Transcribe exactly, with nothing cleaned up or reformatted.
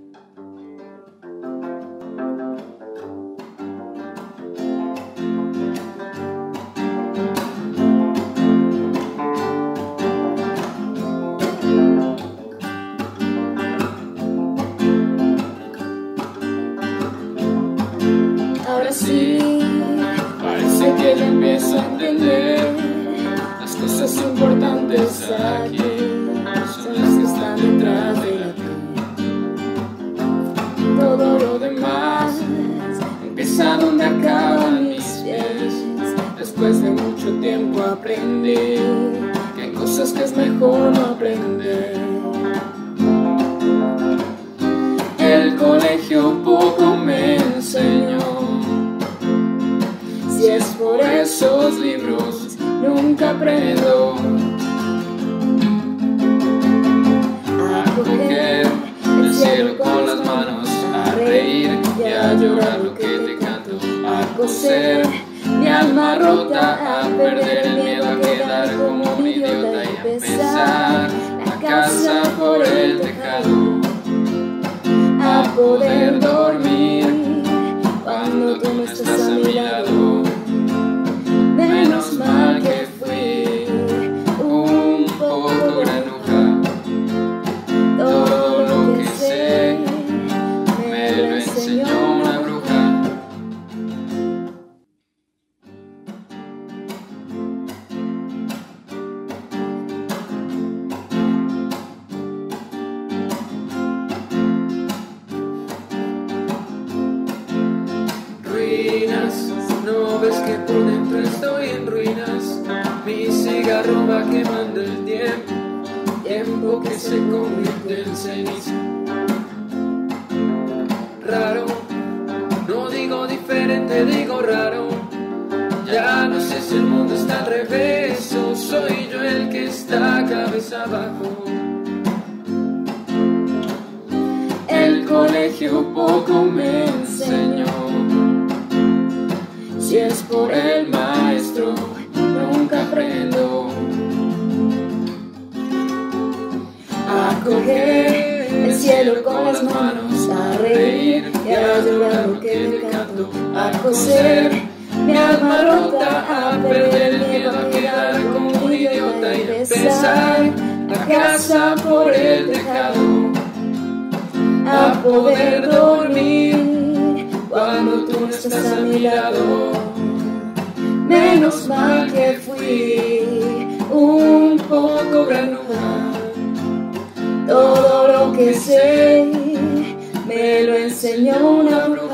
Ahora sí, parece que lo empiezo a entender. Las cosas importantes aquí son las que están detrás de la ti. Todo lo demás empieza donde acaban mis pies. Después de mucho tiempo aprendí que hay cosas que es mejor no aprender. El colegio poco me enseñó. Si es por esos libros, nunca aprendo a coger el cielo con las manos, a reír y a llorar lo que te canto, a coser mi alma rota, a perder el miedo a quedar como un idiota y a empezar la casa por el tejado, a poder dormir cuando tú no estás a mi lado. Menos mal que fui un poco granuja. Todo lo que sé me lo enseñó una bruja. Ruinas, no ves que por dentro estoy en ruinas. Mi cigarro va quemando el tiempo, tiempo que se convierte en ceniza. Raro, no digo diferente, digo raro. Ya no sé si el mundo está al revés o soy yo el que está cabeza abajo. El colegio poco me enseñó. Si es por el maestro, nunca aprendo a coger el cielo con las manos, a reír y a llorar lo que te canto, a coser mi alma rota, a perder el miedo a quedar como un idiota y a empezar la casa por el tejado, a poder dormir cuando tú no estás a mi lado. Menos mal que fui un poco granuja. Todo lo que sé me lo enseñó una bruja.